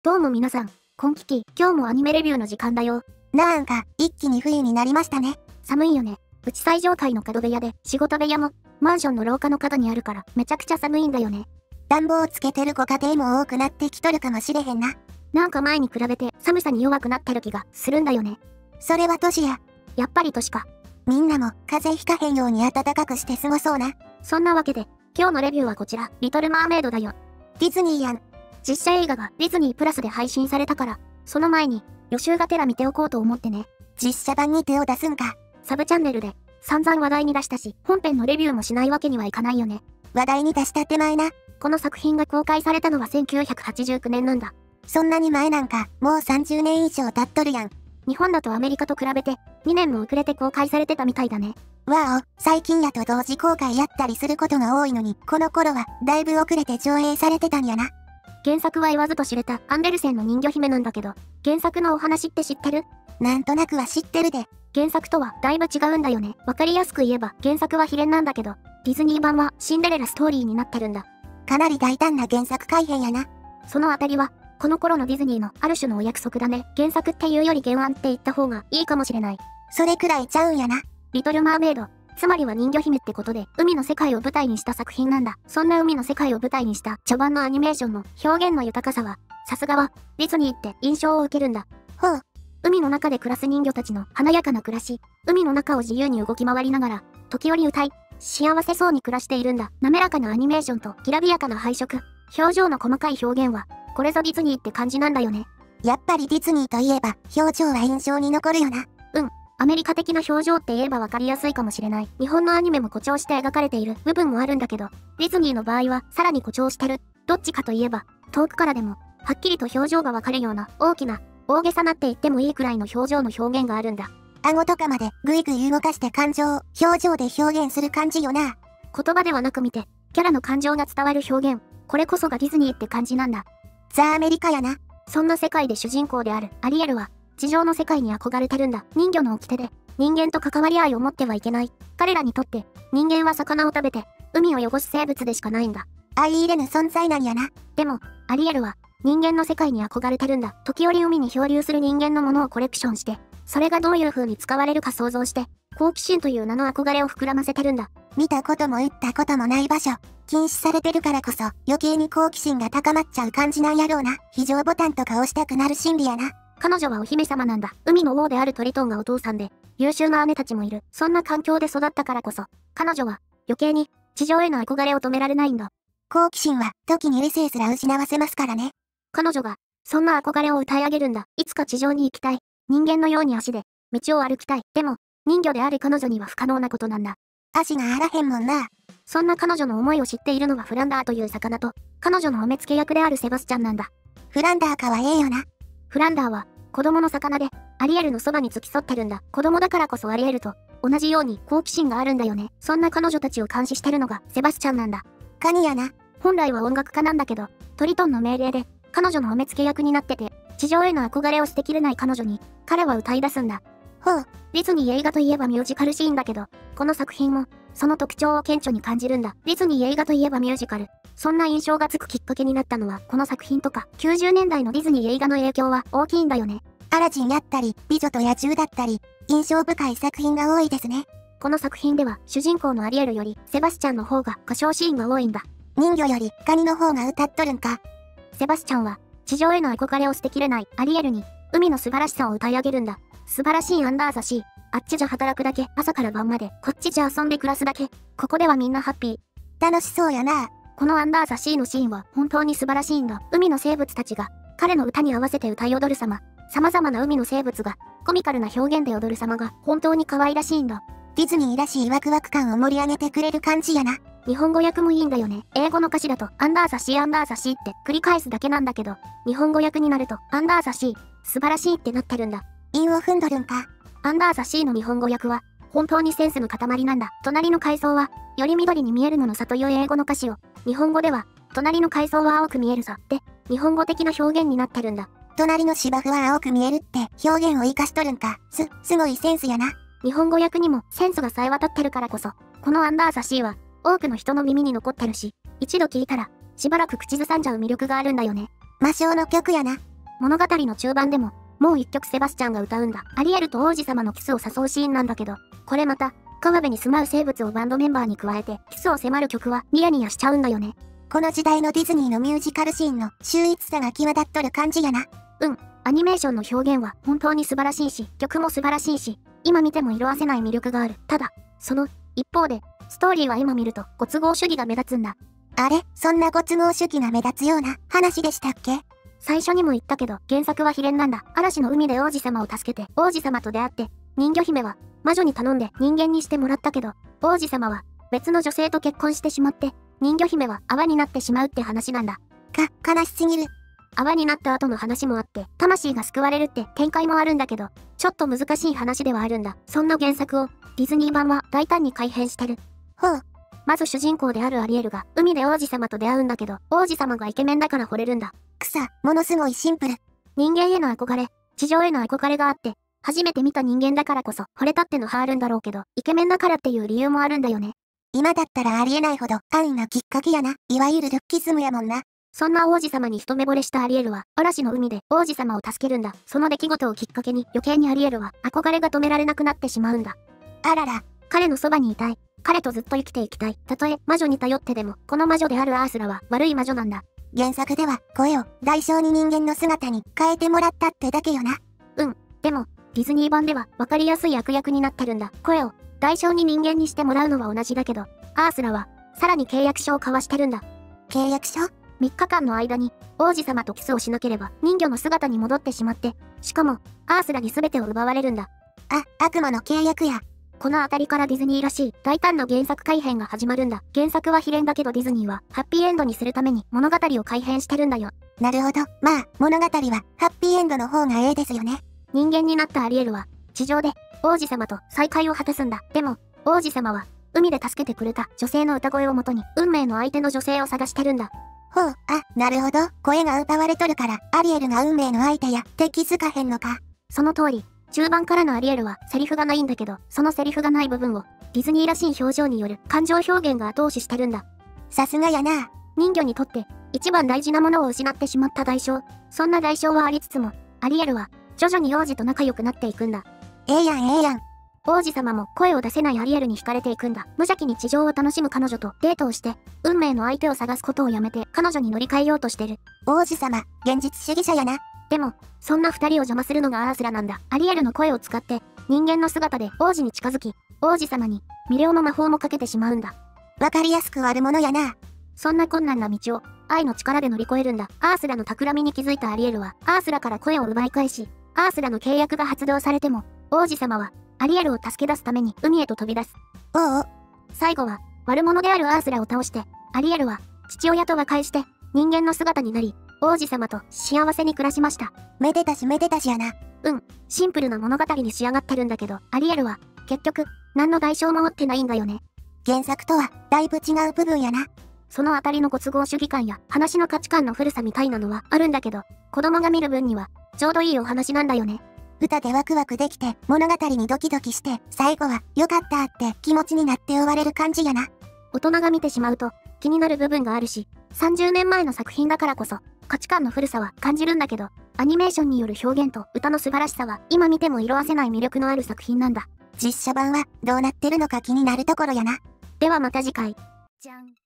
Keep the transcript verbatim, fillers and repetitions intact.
どうも皆さん、こんきき、今日もアニメレビューの時間だよ。 なんか、一気に冬になりましたね。 寒いよね。うち最上階の角部屋で、仕事部屋も、マンションの廊下の角にあるから、めちゃくちゃ寒いんだよね。 暖房をつけてるご家庭も多くなってきとるかもしれへんな。 なんか前に比べて、寒さに弱くなってる気が、するんだよね。 それは年や。 やっぱり年か。 みんなも、風邪ひかへんように暖かくして過ごそうな。 そんなわけで、今日のレビューはこちら、リトルマーメイドだよ。 ディズニーやん。 実写映画がディズニープラスで配信されたから、その前に予習がてら見ておこうと思ってね。 実写版に手を出すんか。 サブチャンネルで散々話題に出したし、本編のレビューもしないわけにはいかないよね。 話題に出した手前な。 この作品が公開されたのはせんきゅうひゃくはちじゅうきゅうねんなんだ。 そんなに前なんか、もうさんじゅうねん以上経っとるやん。 日本だとアメリカと比べてにねんも遅れて公開されてたみたいだね。 わお、最近やと同時公開やったりすることが多いのに、この頃はだいぶ遅れて上映されてたんやな。 原作は言わずと知れたアンデルセンの人魚姫なんだけど、原作のお話って知ってる？ なんとなくは知ってるで。 原作とはだいぶ違うんだよね。わかりやすく言えば原作は秘伝なんだけど、ディズニー版はシンデレラストーリーになってるんだ。 かなり大胆な原作改編やな。 そのあたりは、この頃のディズニーのある種のお約束だね。原作っていうより原案って言った方がいいかもしれない。 それくらいちゃうんやな。 リトルマーメイド。つまりは人魚姫ってことで、海の世界を舞台にした作品なんだ。そんな海の世界を舞台にした序盤のアニメーションの表現の豊かさは、さすがはディズニーって印象を受けるんだ。 ほう。 海の中で暮らす人魚たちの華やかな暮らし、海の中を自由に動き回りながら、時折歌い、幸せそうに暮らしているんだ。滑らかなアニメーションときらびやかな配色、表情の細かい表現は、これぞディズニーって感じなんだよね。 やっぱりディズニーといえば、表情は印象に残るよな。 うん。アメリカ的な表情って言えばわかりやすいかもしれない。日本のアニメも誇張して描かれている部分もあるんだけど、ディズニーの場合はさらに誇張してる。どっちかといえば、遠くからでも、はっきりと表情がわかるような、大きな、大げさなって言ってもいいくらいの表情の表現があるんだ。 顎とかまでぐいぐい動かして感情を表情で表現する感じよな。 言葉ではなく見て、キャラの感情が伝わる表現。これこそがディズニーって感じなんだ。 ザ・アメリカやな。 そんな世界で主人公であるアリエルは、地上の世界に憧れてるんだ。人魚の掟で、人間と関わり合いを持ってはいけない。彼らにとって、人間は魚を食べて、海を汚す生物でしかないんだ。 相入れぬ存在なんやな。 でも、アリエルは、人間の世界に憧れてるんだ。時折海に漂流する人間のものをコレクションして、それがどういう風に使われるか想像して、好奇心という名の憧れを膨らませてるんだ。 見たことも行ったこともない場所。禁止されてるからこそ、余計に好奇心が高まっちゃう感じなんやろうな。非常ボタンとか押したくなる心理やな。 彼女はお姫様なんだ。海の王であるトリトンがお父さんで、優秀な姉たちもいる。そんな環境で育ったからこそ、彼女は余計に地上への憧れを止められないんだ。 好奇心は時に理性すら失わせますからね。 彼女がそんな憧れを歌い上げるんだ。いつか地上に行きたい。人間のように足で道を歩きたい。でも人魚である彼女には不可能なことなんだ。 足があらへんもんな。 そんな彼女の思いを知っているのがフランダーという魚と、彼女のお目付け役であるセバスチャンなんだ。 フランダーかはええよな。 フランダーは子供の魚で、アリエルのそばに付き添ってるんだ。子供だからこそアリエルと同じように好奇心があるんだよね。そんな彼女たちを監視してるのがセバスチャンなんだ。 カニやな。 本来は音楽家なんだけど、トリトンの命令で彼女のお目付け役になってて、地上への憧れを捨てきれない彼女に、彼は歌い出すんだ。 ほう。 ディズニー映画といえばミュージカルシーンだけど、この作品も、その特徴を顕著に感じるんだ。ディズニー映画といえばミュージカル。そんな印象がつくきっかけになったのは、この作品とか、きゅうじゅうねんだいのディズニー映画の影響は大きいんだよね。 アラジンやったり、美女と野獣だったり、印象深い作品が多いですね。 この作品では、主人公のアリエルより、セバスチャンの方が歌唱シーンが多いんだ。 人魚より、カニの方が歌っとるんか。 セバスチャンは、地上への憧れを捨てきれないアリエルに、海の素晴らしさを歌い上げるんだ。素晴らしいアンダーザシー。あっちじゃ働くだけ、朝から晩まで、こっちじゃ遊んで暮らすだけ。ここではみんなハッピー。楽しそうやな。 このアンダーザシーのシーンは本当に素晴らしいんだ。海の生物たちが、彼の歌に合わせて歌い踊る様。様々な海の生物が、コミカルな表現で踊る様が本当に可愛らしいんだ。 ディズニーらしいワクワク感を盛り上げてくれる感じやな。 日本語訳もいいんだよね。英語の歌詞だと、アンダーザシーアンダーザシーって繰り返すだけなんだけど、日本語訳になると、アンダーザシー、素晴らしいってなってるんだ。 韻を踏んどるんか。 アンダーザシーの日本語訳は、本当にセンスの塊なんだ。隣の海藻は、より緑に見えるものさという英語の歌詞を、日本語では、隣の海藻は青く見えるさって、日本語的な表現になってるんだ。 隣の芝生は青く見えるって表現を活かしとるんか。す、すごいセンスやな。 日本語訳にもセンスがさえ渡ってるからこそ、このアンダーザシーは、多くの人の耳に残ってるし、一度聞いたら、しばらく口ずさんじゃう魅力があるんだよね。 魔性の曲やな。 物語の中盤でも、もう一曲セバスチャンが歌うんだ。アリエルと王子様のキスを誘うシーンなんだけど、これまた、川辺に住まう生物をバンドメンバーに加えて、キスを迫る曲はニヤニヤしちゃうんだよね。 この時代のディズニーのミュージカルシーンの秀逸さが際立っとる感じやな。 うん、アニメーションの表現は本当に素晴らしいし、曲も素晴らしいし、今見ても色褪せない魅力がある。ただ、その一方で、ストーリーは今見るとご都合主義が目立つんだ。 あれ、そんなご都合主義が目立つような話でしたっけ？ 最初にも言ったけど、原作は秘伝なんだ。嵐の海で王子様を助けて、王子様と出会って、人魚姫は魔女に頼んで人間にしてもらったけど、王子様は別の女性と結婚してしまって、人魚姫は泡になってしまうって話なんだ。 か、悲しすぎる。 泡になった後の話もあって、魂が救われるって展開もあるんだけど、ちょっと難しい話ではあるんだ。そんな原作を、ディズニー版は大胆に改変してる。 ほう。 まず主人公であるアリエルが、海で王子様と出会うんだけど、王子様がイケメンだから惚れるんだ。 くさ、ものすごいシンプル。 人間への憧れ、地上への憧れがあって、初めて見た人間だからこそ、惚れたってのはあるんだろうけど、イケメンだからっていう理由もあるんだよね。 今だったらありえないほど安易なきっかけやな。いわゆるルッキズムやもんな。 そんな王子様に一目惚れしたアリエルは、嵐の海で王子様を助けるんだ。その出来事をきっかけに余計にアリエルは憧れが止められなくなってしまうんだ。 あらら。 彼のそばにいたい。彼とずっと生きていきたい。たとえ魔女に頼ってでも、この魔女であるアースラは悪い魔女なんだ。 原作では声を代償に人間の姿に変えてもらったってだけよな。 うん。でも、ディズニー版では分かりやすい悪役になってるんだ。声を代償に人間にしてもらうのは同じだけど、アースラはさらに契約書を交わしてるんだ。 契約書？ みっかかんの間に王子様とキスをしなければ人魚の姿に戻ってしまって、しかもアースラに全てを奪われるんだ。 あ、悪魔の契約や。 このあたりからディズニーらしい大胆な原作改編が始まるんだ。原作は秘伝だけどディズニーはハッピーエンドにするために物語を改編してるんだよ。 なるほど。まあ、物語はハッピーエンドの方がええですよね。 人間になったアリエルは地上で王子様と再会を果たすんだ。でも、王子様は海で助けてくれた女性の歌声をもとに運命の相手の女性を探してるんだ。 ほう、あ、なるほど。声が奪われとるからアリエルが運命の相手やって気づかへんのか。 その通り。中盤からのアリエルはセリフがないんだけど、そのセリフがない部分をディズニーらしい表情による感情表現が後押ししてるんだ。 さすがやな。 人魚にとって一番大事なものを失ってしまった代償。そんな代償はありつつも、アリエルは徐々に王子と仲良くなっていくんだ。 ええやんええやん。 王子様も声を出せないアリエルに惹かれていくんだ。無邪気に地上を楽しむ彼女とデートをして、運命の相手を探すことをやめて彼女に乗り換えようとしてる。 王子様、現実主義者やな。 でも、そんな二人を邪魔するのがアースラなんだ。アリエルの声を使って、人間の姿で王子に近づき、王子様に魅了の魔法もかけてしまうんだ。 わかりやすく悪者やな。 そんな困難な道を、愛の力で乗り越えるんだ。アースラの企みに気づいたアリエルは、アースラから声を奪い返し、アースラの契約が発動されても、王子様は、アリエルを助け出すために海へと飛び出す。 おうおう。 最後は、悪者であるアースラを倒して、アリエルは、父親と和解して、人間の姿になり、王子様と幸せに暮らしました。 めでたしめでたしやな。 うん、シンプルな物語に仕上がってるんだけど、アリエルは、結局、何の代償も負ってないんだよね。 原作とは、だいぶ違う部分やな。 そのあたりのご都合主義感や、話の価値観の古さみたいなのはあるんだけど、子供が見る分には、ちょうどいいお話なんだよね。 歌でワクワクできて、物語にドキドキして、最後は、よかったって気持ちになって終われる感じやな。 大人が見てしまうと、気になる部分があるし、さんじゅうねんまえの作品だからこそ、価値観の古さは感じるんだけど、アニメーションによる表現と歌の素晴らしさは、今見ても色褪せない魅力のある作品なんだ。 実写版は、どうなってるのか気になるところやな。 ではまた次回。 じゃん。